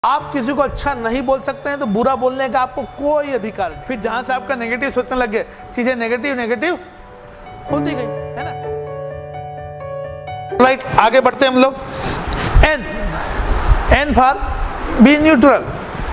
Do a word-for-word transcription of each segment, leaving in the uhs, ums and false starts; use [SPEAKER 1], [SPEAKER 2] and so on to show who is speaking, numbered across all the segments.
[SPEAKER 1] आप किसी को अच्छा नहीं बोल सकते हैं तो बुरा बोलने का आपको कोई अधिकार नहीं। फिर जहां से आपका नेगेटिव सोचने लग गए, चीजें नेगेटिव नेगेटिव होती गई, है ना। राइट, आगे बढ़ते हैं हम लोग। N N for B neutral.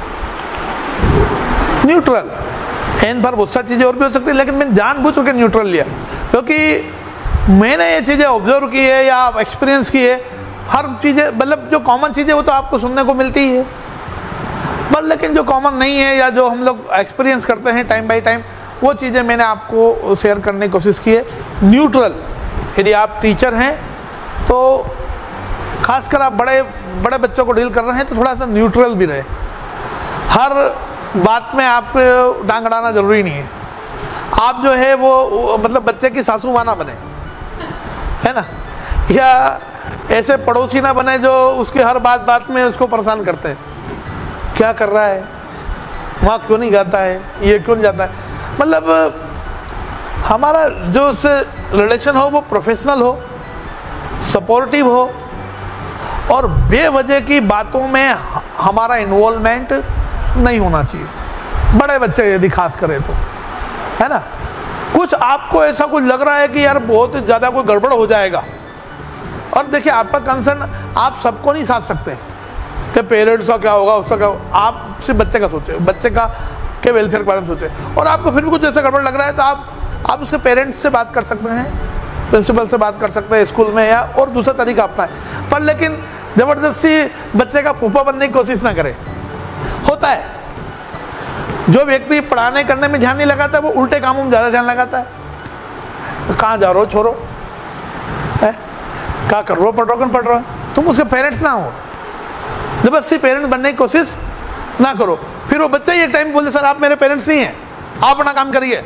[SPEAKER 1] Neutral N पर बहुत सारी चीजें और भी हो सकती है, लेकिन मैंने जानबूझ के न्यूट्रल लिया क्योंकि मैंने ये चीजें ऑब्जर्व की है या एक्सपीरियंस की है। हर चीजें मतलब जो कॉमन चीजें वो तो आपको सुनने को मिलती ही है, पर लेकिन जो कॉमन नहीं है या जो हम लोग एक्सपीरियंस करते हैं टाइम बाय टाइम, वो चीज़ें मैंने आपको शेयर करने की कोशिश की है। न्यूट्रल, यदि आप टीचर हैं तो खासकर आप बड़े बड़े बच्चों को डील कर रहे हैं तो थोड़ा सा न्यूट्रल भी रहे। हर बात में आप टांग अड़ाना जरूरी नहीं है। आप जो है वो मतलब बच्चे की सासू माँ ना बने, है ना, या ऐसे पड़ोसी ना बने जो उसकी हर बात बात में उसको परेशान करते हैं। क्या कर रहा है, वहाँ क्यों नहीं जाता है, ये क्यों नहीं जाता है। मतलब हमारा जो उससे रिलेशन हो वो प्रोफेशनल हो, सपोर्टिव हो और बेवजह की बातों में हमारा इन्वॉल्वमेंट नहीं होना चाहिए। बड़े बच्चे यदि खास करें तो, है ना, कुछ आपको ऐसा कुछ लग रहा है कि यार बहुत ज़्यादा कोई गड़बड़ हो जाएगा, और देखिए आपका कंसर्न आप सबको नहीं साथ सकते कि पेरेंट्स का क्या होगा, उसका क्या होगा। आप सिर्फ बच्चे का सोचे, बच्चे का के वेलफेयर के बारे में सोचे, और आपको फिर भी कुछ ऐसा गड़बड़ लग रहा है तो आप आप उसके पेरेंट्स से बात कर सकते हैं, प्रिंसिपल से बात कर सकते हैं स्कूल में, या और दूसरा तरीका अपनाएं। पर लेकिन ज़बरदस्ती बच्चे का फूफा बनने की कोशिश ना करें। होता है जो व्यक्ति पढ़ाने करने में ध्यान नहीं लगाता वो उल्टे कामों में ज़्यादा ध्यान लगाता है। कहाँ जा रहे हो छोरो, है क्या कर रहे हो, पढ़ रहे हो कौन पढ़ रहे हो, तुम उसके पेरेंट्स ना हो। जबरदस्ती पेरेंट्स बनने की कोशिश ना करो। फिर वो बच्चा ये टाइम बोले सर आप मेरे पेरेंट्स नहीं हैं, आप अपना काम करिए,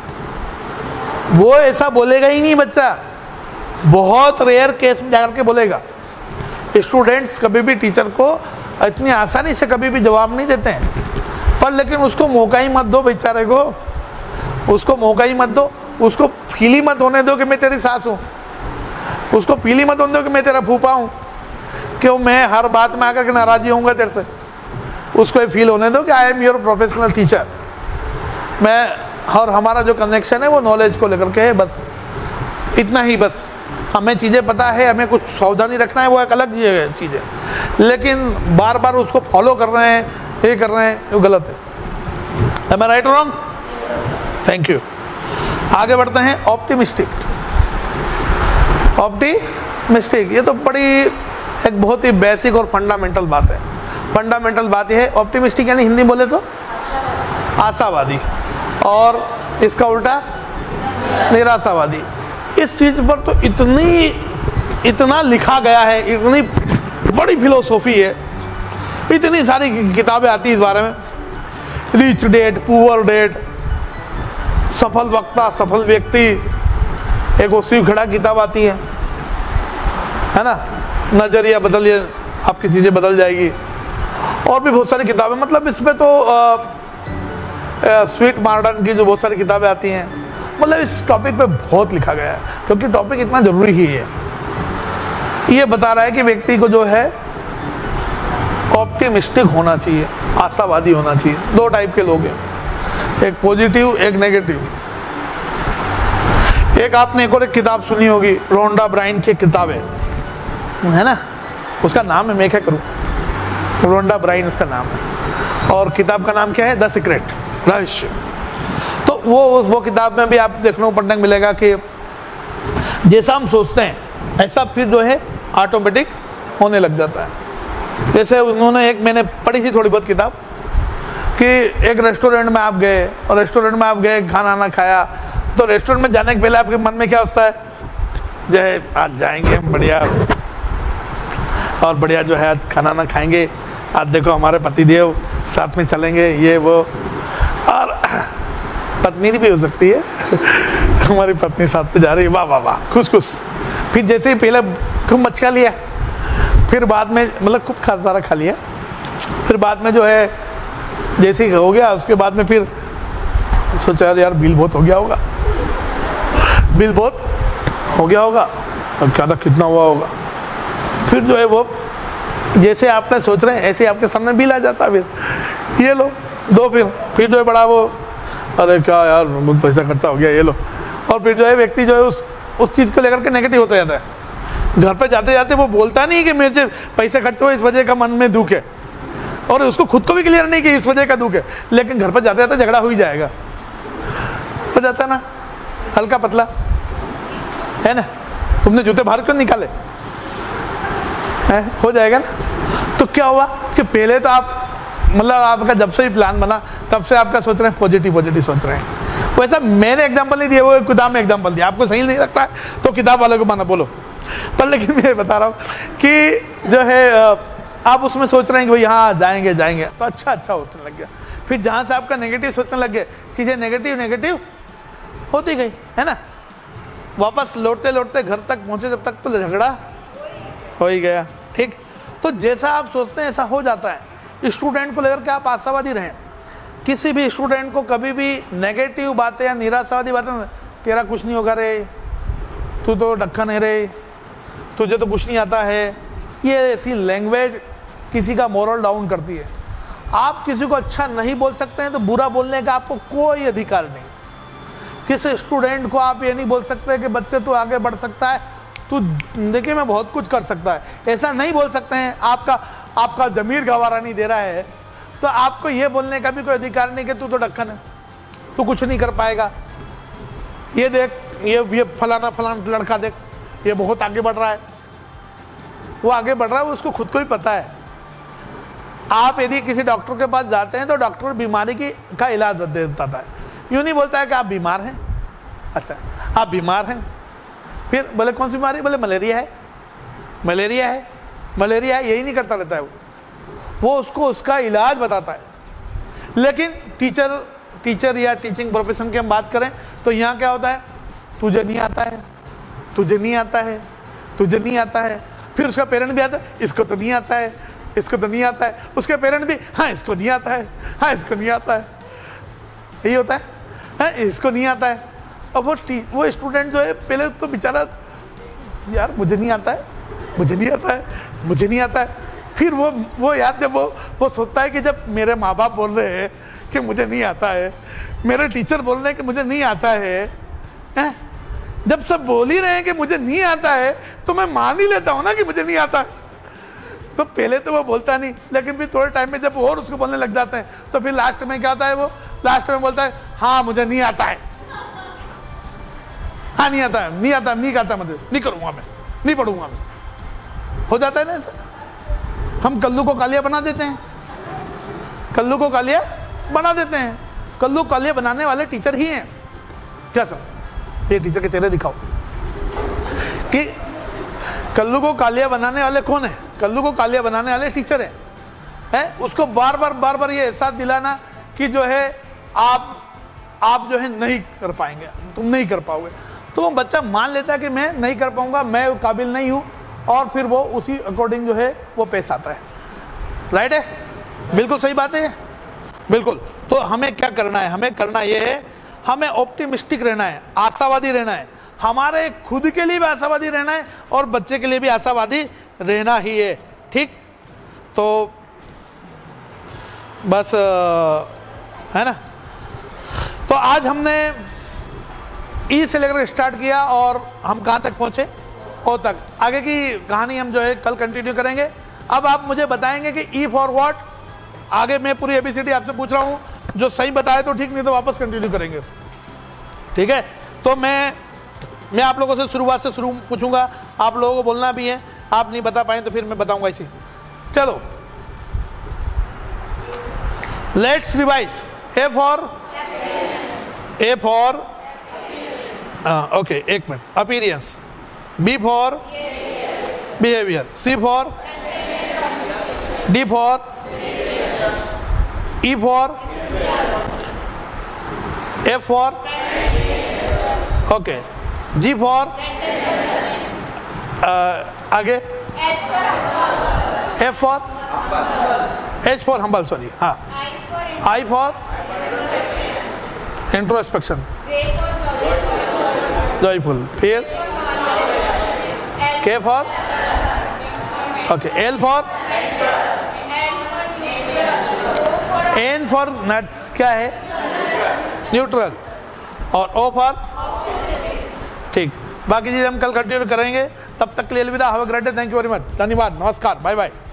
[SPEAKER 1] वो ऐसा बोलेगा ही नहीं बच्चा। बहुत रेयर केस में जाकर के बोलेगा। स्टूडेंट्स कभी भी टीचर को इतनी आसानी से कभी भी जवाब नहीं देते हैं, पर लेकिन उसको मौका ही मत दो बेचारे को, उसको मौका ही मत दो। उसको फील ही मत होने दो कि मैं तेरी सास हूँ, उसको फील ही मत होने दो कि मैं तेरा फूफा हूँ, क्यों मैं हर बात में आकर के नाराजी होऊंगा तेरे से। उसको ये फील होने दो कि I am your professional teacher. मैं और हमारा जो कनेक्शन है वो नॉलेज को लेकर के है, बस इतना ही। बस हमें चीज़ें पता है, हमें कुछ सावधानी रखना है, वो एक अलग चीज़ है, लेकिन बार बार उसको फॉलो कर रहे हैं, ये कर रहे हैं, वो गलत है। Am I right or wrong? Thank you. आगे बढ़ते हैं। ऑप्टिमिस्टिक। ऑप्टिमिस्टिक ये तो बड़ी एक बहुत ही बेसिक और फंडामेंटल बात है। फंडामेंटल बात यह है, ऑप्टिमिस्टिक यानी हिंदी बोले तो आशावादी, और इसका उल्टा निराशावादी। इस चीज़ पर तो इतनी इतना लिखा गया है, इतनी बड़ी फिलोसॉफी है, इतनी सारी किताबें आती है इस बारे में। रिच डैड, पुअर डैड, सफल वक्ता, सफल व्यक्ति, एक वो शिव खड़ा किताब आती है, है ना, नजरिया बदलिए आपकी चीज़ें बदल जाएगी, और भी बहुत सारी किताबें। मतलब इसमें तो स्वीट मॉडर्न की जो बहुत सारी किताबें आती हैं, मतलब इस टॉपिक पे बहुत लिखा गया है क्योंकि टॉपिक इतना ज़रूरी ही है। ये बता रहा है कि व्यक्ति को जो है ऑप्टिमिस्टिक होना चाहिए, आशावादी होना चाहिए। दो टाइप के लोग हैं, एक पॉजिटिव, एक नेगेटिव। एक आपने एक और एक किताब सुनी होगी, रोंडा ब्राइन की किताबें, है ना, उसका नाम है, मैं क्या करूँ, तो रोंडा ब्राइन उसका नाम है, और किताब का नाम क्या है, द सीक्रेट, रहस्य। तो वो वो किताब में भी आप देखने को पढ़ने को मिलेगा कि जैसा हम सोचते हैं ऐसा फिर जो है ऑटोमेटिक होने लग जाता है। जैसे उन्होंने एक मैंने पढ़ी थी थोड़ी बहुत किताब कि एक रेस्टोरेंट में आप गए, और रेस्टोरेंट में आप गए, खाना ना खाया, तो रेस्टोरेंट में जाने के पहले आपके मन में क्या होता है, जो है आज जाएंगे हम बढ़िया, और बढ़िया जो है आज खाना ना खाएंगे, आज देखो हमारे पतिदेव साथ में चलेंगे, ये वो, और पत्नी भी हो सकती है हमारी पत्नी साथ में जा रही है, वाह वाह वाह, खुश खुश। फिर जैसे ही पहले खूब मचका लिया, फिर बाद में मतलब खूब खा सारा खा लिया, फिर बाद में जो है जैसे ही हो गया उसके बाद में फिर सोचा यार बिल बहुत हो गया होगा, बिल बहुत हो गया होगा, और क्या था कितना हुआ होगा। फिर जो है वो जैसे आपने सोच रहे हैं ऐसे आपके सामने बिल आ जाता, फिर ये लो दो, फिर फिर जो है बड़ा वो, अरे क्या यार बहुत पैसा खर्चा हो गया, ये लो। और फिर जो है व्यक्ति जो है उस उस चीज़ को लेकर के नेगेटिव होता जाता है। घर पे जाते जाते वो बोलता नहीं कि मेरे पैसे खर्च हुए इस वजह का मन में दुख है, और उसको खुद को भी क्लियर नहीं कि इस वजह का दुख है, लेकिन घर पर जाते जाते झगड़ा हो ही जाएगा, हो जाता है ना, हल्का पतला है ना, तुमने जूते बाहर क्यों निकाले, है? हो जाएगा ना। तो क्या हुआ कि पहले तो आप मतलब आपका जब से ही प्लान बना तब से आपका सोच रहे हैं पॉजिटिव पॉजिटिव सोच रहे हैं। वैसा मैंने एग्जांपल नहीं दिया, वो किताब में एग्जांपल दिया, आपको सही नहीं लगता है तो किताब वाले को माना बोलो, पर लेकिन मैं बता रहा हूँ कि जो है आप उसमें सोच रहे हैं कि भाई हाँ जाएंगे जाएंगे, तो अच्छा अच्छा होने लग गया। फिर जहाँ से आपका नेगेटिव सोचने लग गए, चीज़ें नेगेटिव नेगेटिव होती गई, है ना। वापस लौटते लौटते घर तक पहुँचे जब तक तो झगड़ा हो ही गया, ठीक। तो जैसा आप सोचते हैं ऐसा हो जाता है। स्टूडेंट को लेकर के आप आशावादी रहें। किसी भी स्टूडेंट को कभी भी नेगेटिव बातें या निराशावादी बातें, तेरा कुछ नहीं होगा रे, तू तो ढक्कन है रे, तुझे तो कुछ नहीं आता है, ये ऐसी लैंग्वेज किसी का मोरल डाउन करती है। आप किसी को अच्छा नहीं बोल सकते हैं तो बुरा बोलने का आपको कोई अधिकार नहीं। किसी स्टूडेंट को आप ये नहीं बोल सकते कि बच्चे तू आगे बढ़ सकता है, तू जिंदगी में बहुत कुछ कर सकता है, ऐसा नहीं बोल सकते हैं। आपका आपका जमीर गवारा नहीं दे रहा है तो आपको ये बोलने का भी कोई अधिकार नहीं कि तू तो ढक्कन है, तू कुछ नहीं कर पाएगा। ये देख, ये ये फलाना फलाना लड़का देख, ये बहुत आगे बढ़ रहा है। वो आगे बढ़ रहा है, वो उसको खुद को ही पता है। आप यदि किसी डॉक्टर के पास जाते हैं तो डॉक्टर बीमारी की का इलाज दे देता है, यूँ नहीं बोलता है कि आप बीमार हैं, अच्छा आप बीमार हैं, फिर बोले कौन सी बीमारी, बोले मलेरिया है, मलेरिया है, मलेरिया है, यही नहीं करता रहता है वो वो उसको उसका इलाज बताता है। लेकिन टीचर टीचर या टीचिंग प्रोफेशन की हम बात करें तो यहाँ क्या होता है, तुझे नहीं आता है, तुझे नहीं आता है, तुझे नहीं आता है। फिर उसका पेरेंट भी आता है, इसको तो नहीं आता है, इसको तो नहीं आता है। उसके पेरेंट भी, हाँ इसको नहीं आता है, हाँ इसको नहीं आता है, यही होता है, हाँ इसको नहीं आता है। अब वो वो स्टूडेंट जो है पहले तो बेचारा, यार मुझे नहीं आता है, मुझे नहीं आता है, मुझे नहीं आता है। फिर वो वो याद जब वो वो सोचता है कि जब मेरे माँ बाप बोल रहे हैं कि मुझे नहीं आता है, मेरे टीचर बोल रहे हैं कि मुझे नहीं आता है, हैं? जब सब बोल ही रहे हैं कि मुझे नहीं आता है तो मैं मान ही लेता हूँ ना कि मुझे नहीं आता है। तो पहले तो वो बोलता नहीं, लेकिन फिर थोड़े टाइम में जब और उसको बोलने लग जाते हैं तो फिर लास्ट में क्या होता है, वो लास्ट में बोलता है हाँ मुझे नहीं आता है, हाँ नहीं आता है, नहीं आता नहीं आता, मुझे नहीं करूँगा, मैं नहीं पढ़ूंगा, मैं। हो जाता है ना ऐसा। हम कल्लू को कालिया बना देते हैं, कल्लू को कालिया बना देते हैं। कल्लू कालिया बनाने वाले टीचर ही हैं क्या सर? ये टीचर के चेहरे दिखाओ कि कल्लू को कालिया बनाने वाले कौन है? कल्लू को कालिया बनाने वाले टीचर हैं, है? उसको बार बार बार बार ये एहसास दिलाना कि जो है आप आप जो है नहीं कर पाएंगे, तुम नहीं कर पाओगे, तो वो बच्चा मान लेता है कि मैं नहीं कर पाऊंगा, मैं काबिल नहीं हूँ, और फिर वो उसी अकॉर्डिंग जो है वो पेश आता है। राइट है, बिल्कुल सही बात है, बिल्कुल। तो हमें क्या करना है, हमें करना ये है, हमें ऑप्टिमिस्टिक रहना है, आशावादी रहना है, हमारे खुद के लिए भी आशावादी रहना है और बच्चे के लिए भी आशावादी रहना ही है, ठीक। तो बस है ना। तो आज हमने ई से लेकर स्टार्ट किया और हम कहाँ तक पहुँचे, ओ तक। आगे की कहानी हम जो है कल कंटिन्यू करेंगे। अब आप मुझे बताएंगे कि ई फॉर व्हाट, आगे मैं पूरी एबीसीडी आपसे पूछ रहा हूँ, जो सही बताए तो ठीक, नहीं तो वापस कंटिन्यू करेंगे, ठीक है। तो मैं मैं आप लोगों से शुरुआत से शुरू पूछूंगा, आप लोगों को बोलना भी है, आप नहीं बता पाए तो फिर मैं बताऊंगा इसी। चलो let's revise. A for A for okay एक मिनट, appearance. B for behaviour. C for D for E for F for okay, G for आगे F for H for humble, sorry, हाँ। आई फॉर इंट्रोस्पेक्शन, जॉयफुल, फिर K for okay, L for N for nuts क्या है? Neutral. और O for? ठीक। बाकी चीज़ हम कल कंटिन्यू करेंगे, तब तक के लिए अलविदा। Have a great day. Thank you very much. धन्यवाद। नमस्कार। Bye bye.